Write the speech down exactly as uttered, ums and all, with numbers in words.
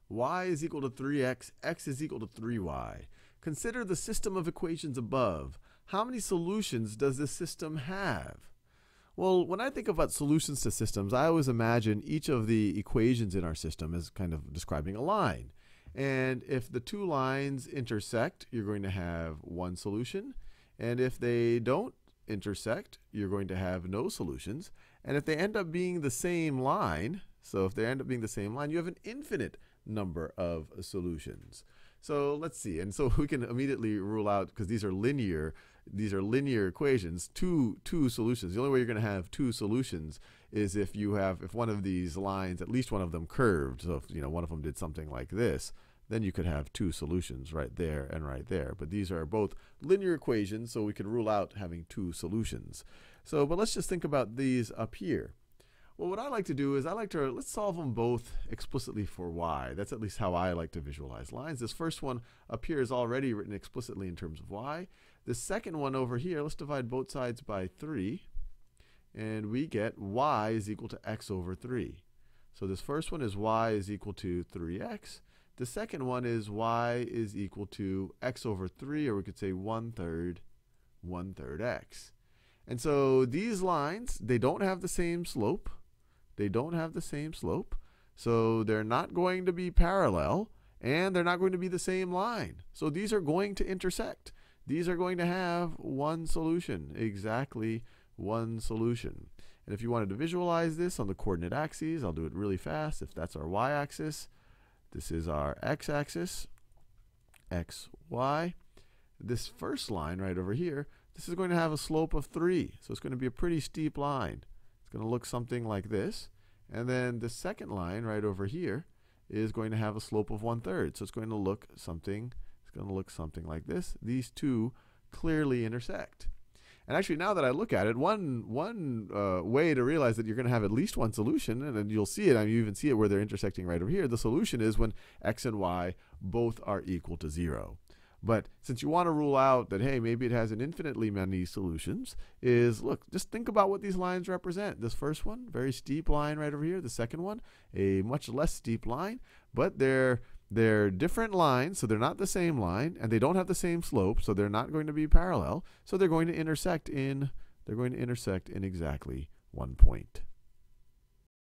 y is equal to three x, x is equal to three y. Consider the system of equations above. How many solutions does this system have? Well, when I think about solutions to systems, I always imagine each of the equations in our system as kind of describing a line. And if the two lines intersect, you're going to have one solution. And if they don't intersect, you're going to have no solutions. And if they end up being the same line, so if they end up being the same line, you have an infinite number of solutions. So let's see. And so we can immediately rule out, because these are linear, these are linear equations, two, two solutions. The only way you're going to have two solutions is if you have, if one of these lines, at least one of them curved. So if you know one of them did something like this, then you could have two solutions right there and right there. But these are both linear equations, so we can rule out having two solutions. So, but let's just think about these up here. Well, what I like to do is I like to, let's solve them both explicitly for y. That's at least how I like to visualize lines. This first one up here is already written explicitly in terms of y. The second one over here, let's divide both sides by three. And we get y is equal to x over three. So this first one is y is equal to three x. The second one is y is equal to x over three, or we could say one third, one third x. And so these lines, they don't have the same slope. They don't have the same slope. So they're not going to be parallel, and they're not going to be the same line. So these are going to intersect. These are going to have one solution, exactly one solution. And if you wanted to visualize this on the coordinate axes, I'll do it really fast. If that's our y-axis, this is our x-axis, x, y. This first line right over here, this is going to have a slope of three. So it's going to be a pretty steep line. It's going to look something like this. And then the second line right over here is going to have a slope of one third. So it's going to look something, it's going to look something like this. These two clearly intersect. And actually, now that I look at it, one, one uh, way to realize that you're going to have at least one solution, and then you'll see it, I mean, you even see it where they're intersecting right over here. The solution is when x and y both are equal to zero. But since you want to rule out that, hey, maybe it has an infinitely many solutions, is, look, just think about what these lines represent. This first one, very steep line right over here. The second one, a much less steep line. But they're, they're different lines, so they're not the same line. And they don't have the same slope, so they're not going to be parallel. So they're going to intersect in, they're going to intersect in exactly one point.